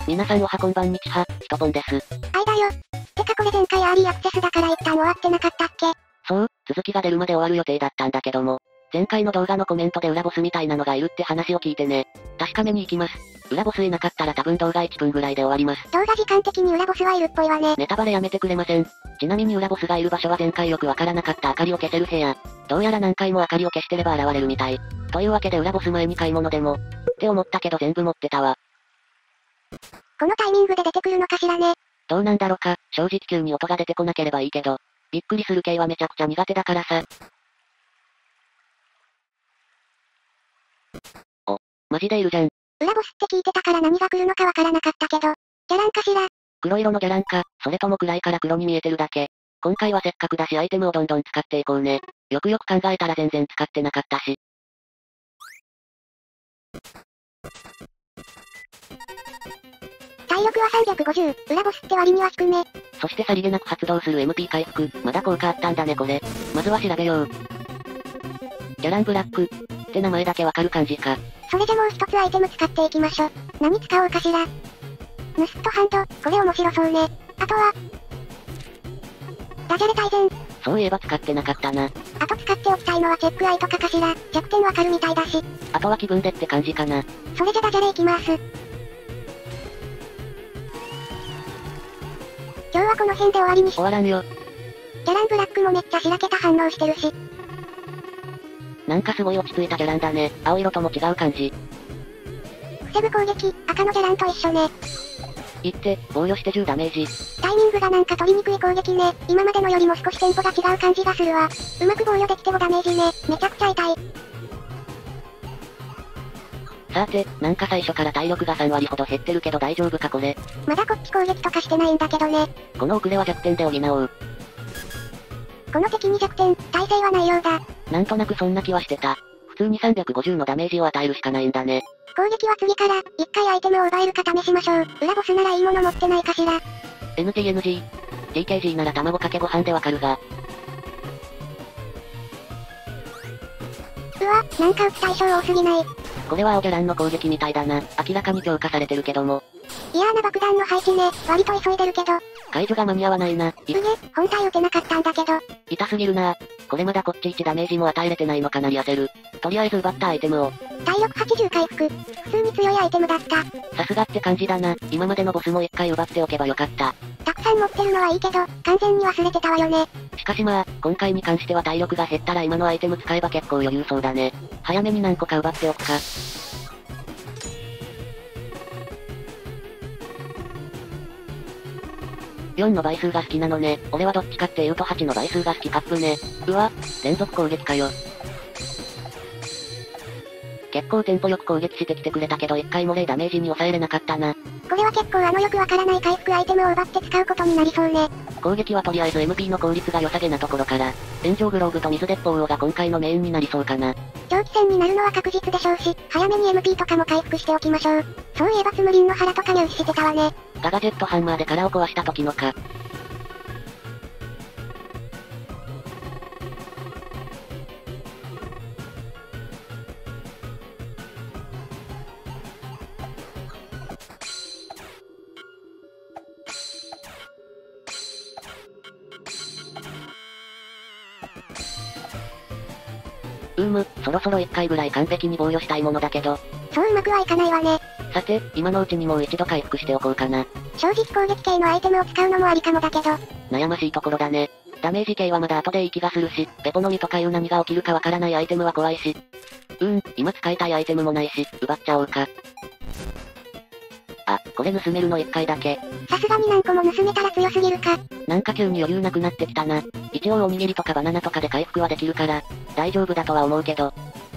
皆さんおはこんばんにちは、ひとぽんです。 あいだよ。てかこれ前回アーリーアクセスだから一旦終わってなかったっけ？ そう、続きが出るまで終わる予定だったんだけども、前回の動画のコメントで裏ボスみたいなのがいるって話を聞いてね。確かめに行きます。裏ボスいなかったら多分動画1分ぐらいで終わります。 動画時間的に裏ボスはいるっぽいわね。 ネタバレやめてくれません。ちなみに裏ボスがいる場所は前回よくわからなかった明かりを消せる部屋。どうやら何回も明かりを消してれば現れるみたい。というわけで裏ボス前に買い物でも、って思ったけど全部持ってたわ。 このタイミングで出てくるのかしらね。 どうなんだろか、正直急に音が出てこなければいいけど、びっくりする系はめちゃくちゃ苦手だからさ。お、マジでいるじゃん。 裏ボスって聞いてたから何が来るのかわからなかったけど、ギャランかしら。 黒色のギャランか、それとも暗いから黒に見えてるだけ。今回はせっかくだしアイテムをどんどん使っていこうね。よくよく考えたら全然使ってなかったし。 体力は350、裏ボスって割には低め。 そしてさりげなく発動する MP 回復、まだ効果あったんだねこれ。まずは調べよう。ギャランブラック、って名前だけわかる感じか。 それじゃもう一つアイテム使っていきましょ。何使おうかしら。ヌスットハンド、これ面白そうね。あとは、ダジャレ大全。 そういえば使ってなかったな。 あと使っておきたいのはチェックアイとかかしら。弱点わかるみたいだし。 あとは気分でって感じかな。 それじゃダジャレいきます。今日はこの辺で終わりにし。 終わらんよ。 ギャランブラックもめっちゃしらけた反応してるし。 なんかすごい落ち着いたギャランだね。青色とも違う感じ。 防ぐ攻撃、赤のギャランと一緒ね。 いって、防御して10ダメージ。 タイミングがなんか取りにくい攻撃ね。今までのよりも少しテンポが違う感じがするわ。うまく防御できて5ダメージね。めちゃくちゃ痛い。 さて、なんか最初から体力が3割ほど減ってるけど大丈夫かこれ。 まだこっち攻撃とかしてないんだけどね。 この遅れは弱点で補おう。 この敵に弱点、耐性はないようだ。 なんとなくそんな気はしてた。普通に350のダメージを与えるしかないんだね。 攻撃は次から、一回アイテムを奪えるか試しましょう。裏ボスならいいもの持ってないかしら。 NG。TKG なら卵かけご飯でわかるが。 うわ、なんか打つ対象多すぎない。 これは青ギャランの攻撃みたいだな。明らかに強化されてるけども。 嫌な爆弾の配置ね。割と急いでるけど。 解除が間に合わないな。 本体撃てなかったんだけど。 痛すぎるな。これまだこっち1ダメージも与えれてないのかなり焦る。とりあえず奪ったアイテムを。 体力80回復。普通に強いアイテムだった。 さすがって感じだな。今までのボスも1回奪っておけばよかった。 たくさん持ってるのはいいけど、完全に忘れてたわよね。 しかしまあ、今回に関しては体力が減ったら今のアイテム使えば結構余裕そうだね。早めに何個か奪っておくか。4の倍数が好きなのね。俺はどっちかっていうと8の倍数が好きカップね。うわ、連続攻撃かよ。結構テンポよく攻撃してきてくれたけど1回も0ダメージに抑えれなかったな。 これは結構よくわからない回復アイテムを奪って使うことになりそうね。 攻撃はとりあえず MP の効率が良さげなところから、炎上グローブと水鉄砲王が今回のメインになりそうかな。 長期戦になるのは確実でしょうし、早めに MP とかも回復しておきましょう。そういえばツムリンの腹とか入手してたわね。 ガガジェットハンマーで殻を壊した時のか。そろそろ1回ぐらい完璧に防御したいものだけど。 そううまくはいかないわね。 さて、今のうちにもう一度回復しておこうかな。 正直攻撃系のアイテムを使うのもありかもだけど。 悩ましいところだね。ダメージ系はまだ後でいい気がするし、ペポの実とかいう何が起きるかわからないアイテムは怖いし。今使いたいアイテムもないし、奪っちゃおうか。あ、これ盗めるの1回だけ。 さすがに何個も盗めたら強すぎるか。 なんか急に余裕なくなってきたな。一応おにぎりとかバナナとかで回復はできるから、大丈夫だとは思うけど。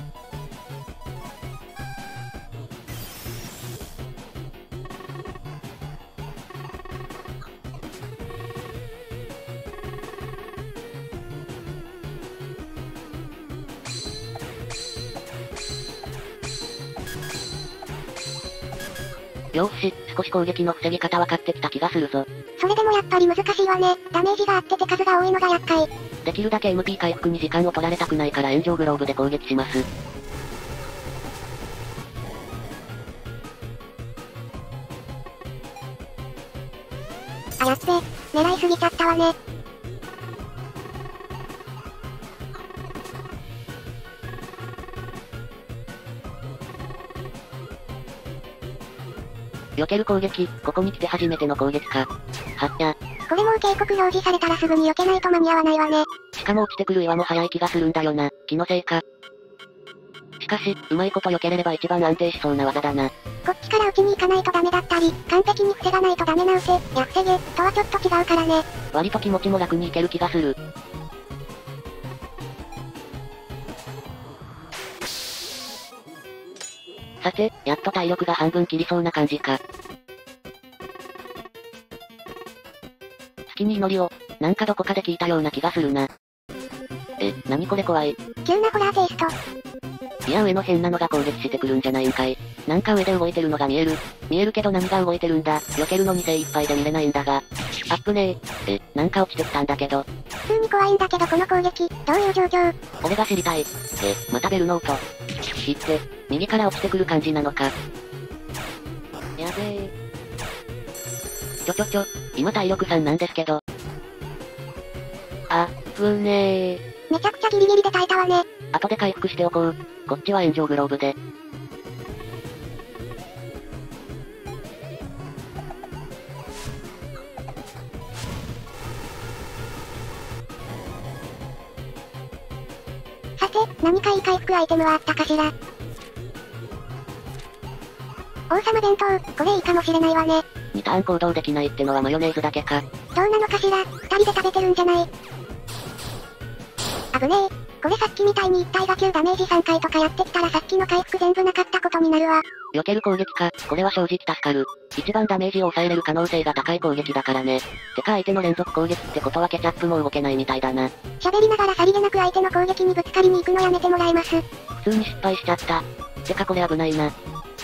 よーし、少し攻撃の防ぎ方分かってきた気がするぞ。 それでもやっぱり難しいわね。ダメージがあって手数が多いのが厄介。 できるだけ MP 回復に時間を取られたくないから炎上グローブで攻撃します。 あ、やっべ。狙いすぎちゃったわね。 避ける攻撃、ここに来て初めての攻撃か。はっや。 これもう警告表示されたらすぐに避けないと間に合わないわね。 しかも落ちてくる岩も早い気がするんだよな。気のせいか。しかし、うまいこと避けれれば一番安定しそうな技だな。 こっちから打ちに行かないとダメだったり、完璧に防がないとダメな打て、や防げ、とはちょっと違うからね。 割と気持ちも楽にいける気がする。さて、やっと体力が半分切りそうな感じか。月に祈りを、なんかどこかで聞いたような気がするな。なにこれ怖い。 急なホラーテイスト。 いや上の変なのが攻撃してくるんじゃないんかい。なんか上で動いてるのが見える。見えるけど何が動いてるんだ。避けるのに精一杯で見れないんだが。あっぶねえ。なんか落ちてきたんだけど。 普通に怖いんだけどこの攻撃、どういう状況？ 俺が知りたい。またベルの音。知って、右から落ちてくる感じなのか。やべえ。今体力3なんですけど。あっぶねえ。 めちゃくちゃギリギリで耐えたわね。 後で回復しておこう。こっちは炎上グローブで。 さて、何かいい回復アイテムはあったかしら。王様弁当、これいいかもしれないわね。 2ターン行動できないってのはマヨネーズだけか。 どうなのかしら、2人で食べてるんじゃない？あぶねえ。これさっきみたいに1体が9ダメージ3回とかやってきたらさっきの回復全部なかったことになるわ。 避ける攻撃か、これは正直助かる。一番ダメージを抑えれる可能性が高い攻撃だからね。てか相手の連続攻撃ってことはケチャップも動けないみたいだな。 喋りながらさりげなく相手の攻撃にぶつかりに行くのやめてもらえます？ 普通に失敗しちゃった。てかこれ危ないな。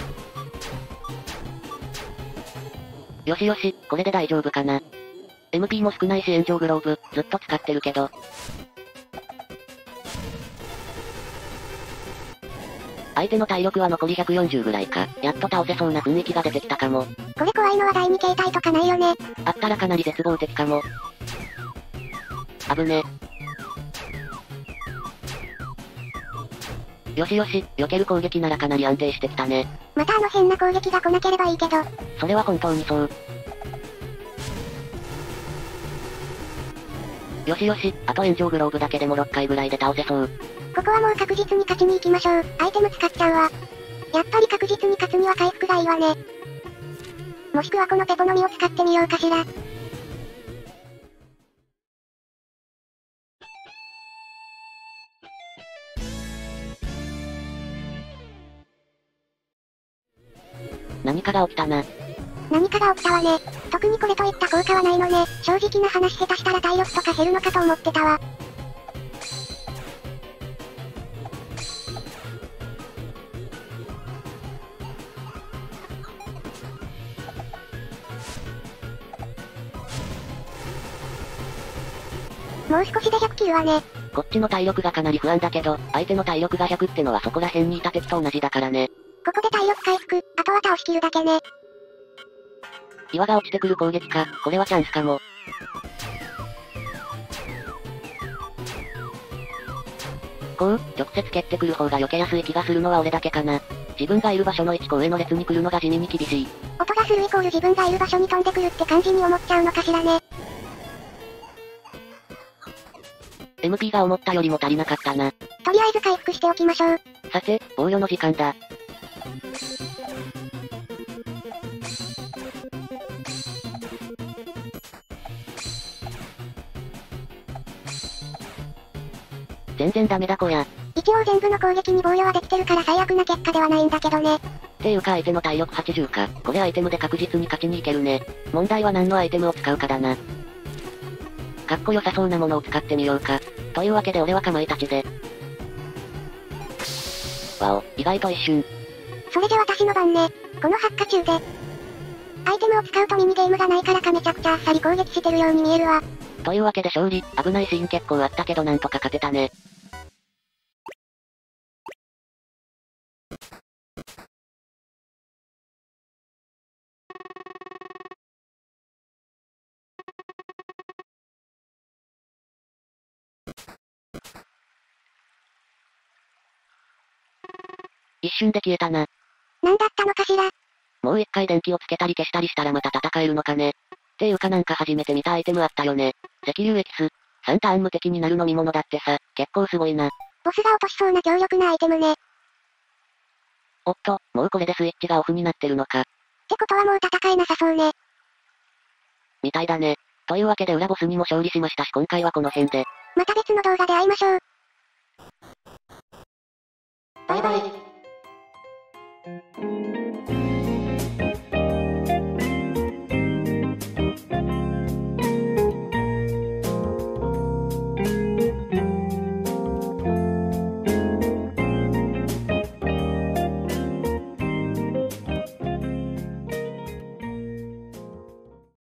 よしよし、これで大丈夫かな。MP も少ないし炎上グローブ、ずっと使ってるけど。相手の体力は残り140ぐらいか。やっと倒せそうな雰囲気が出てきたかも。 これ怖いのは第2形態とかないよね。 あったらかなり絶望的かも。危ね。よしよし、避ける攻撃ならかなり安定してきたね。 またあの変な攻撃が来なければいいけど。 それは本当にそう。よしよし、あと炎上グローブだけでも6回ぐらいで倒せそう。 ここはもう確実に勝ちに行きましょう。アイテム使っちゃうわ。やっぱり確実に勝つには回復がいいわね。もしくはこのペポの実を使ってみようかしら。 何かが起きたな。 何かが起きたわね。特にこれといった効果はないのね。正直な話下手したら体力とか減るのかと思ってたわ。もう少しで100切るわね。 こっちの体力がかなり不安だけど、相手の体力が100ってのはそこら辺にいた敵と同じだからね。 ここで体力回復、あとは倒し切るだけね。 岩が落ちてくる攻撃か、これはチャンスかも。こう、直接蹴ってくる方が避けやすい気がするのは俺だけかな。自分がいる場所の1個上の列に来るのが地味に厳しい。 音がするイコール自分がいる場所に飛んでくるって感じに思っちゃうのかしらね。 MP が思ったよりも足りなかったな。 とりあえず回復しておきましょう。 さて、防御の時間だ。全然ダメだこや。 一応全部の攻撃に防御はできてるから最悪な結果ではないんだけどね。 っていうか相手の体力80か。これアイテムで確実に勝ちにいけるね。問題は何のアイテムを使うかだな。かっこよさそうなものを使ってみようか。というわけで俺はかまいたちで。わお、意外と一瞬。 それじゃ私の番ね。この発火中で。アイテムを使うとミニゲームがないからかめちゃくちゃあっさり攻撃してるように見えるわ。 というわけで勝利、危ないシーン結構あったけどなんとか勝てたね。 一瞬で消えたな。 なんだったのかしら。 もう一回電気をつけたり消したりしたらまた戦えるのかね。っていうかなんか初めて見たアイテムあったよね。石油エキス。3ターン無敵になる飲み物だってさ、結構すごいな。 ボスが落としそうな強力なアイテムね。 おっと、もうこれでスイッチがオフになってるのか。 ってことはもう戦えなさそうね。 みたいだね。というわけで裏ボスにも勝利しましたし今回はこの辺で。 また別の動画で会いましょう。 バイバイ。